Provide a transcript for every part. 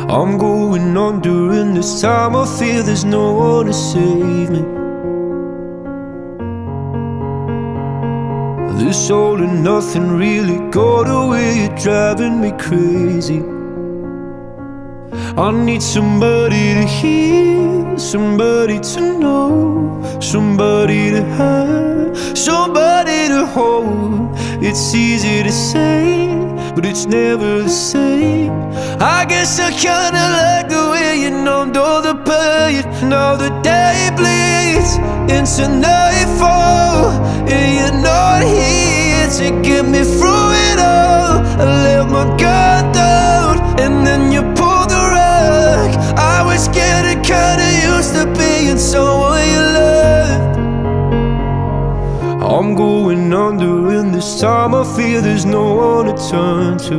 I'm going on during this time. I feel there's no one to save me. This all and nothing really got away. You're driving me crazy. I need somebody to hear, somebody to know, somebody to have, somebody to hold. It's easy to say, but it's never the same. I guess I kinda like the way you numbed all the pain. Now the day bleeds into nightfall, and you're not here to get me through it all. I let my guard down, and then you pulled the rug. I was getting kinda used to being someone you loved. I'm going under, and this time I feel there's no one to turn to.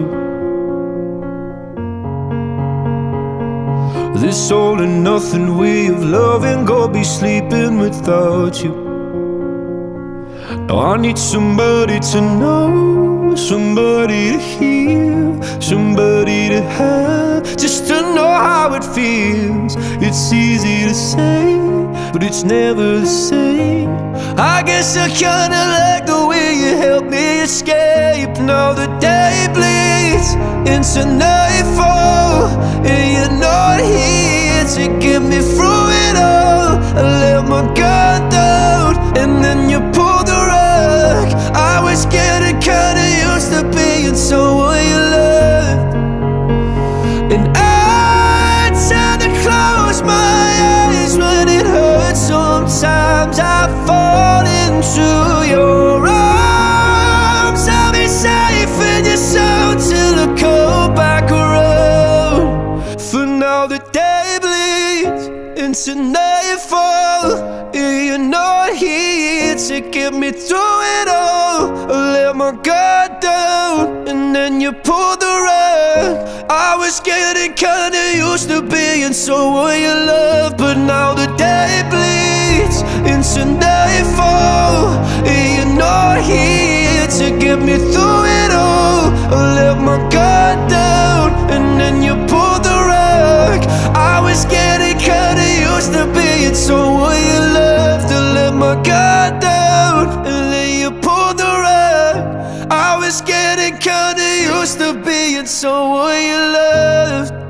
This all and nothing way of loving, gonna be sleeping without you. Now I need somebody to know, somebody to hear, somebody to have, just to know how it feels. It's easy to say, but it's never the same. I guess I kinda like the way you help me escape. Now the day bleeds into nightfall, and you're not here to get me through it all. I let my guard down, and then you pulled the rug. I was getting kinda used to being someone you loved, and I tend to close my eyes when it hurts. Sometimes I fall into your arms. I'll be safe in your soul till I come back around. For now the day bleeds into nightfall, and you're not here to get me through it all. I let my guard down, and then you pulled the rug. I was getting kinda used to being someone you love, but now the day bleeds into nightfall, and you're not here to get me through it all. I let my guard down, and then you pulled the rug. I was getting kinda used to being someone you loved. I let my guard down, and then you pulled the rug. I was getting kinda used to being someone you loved.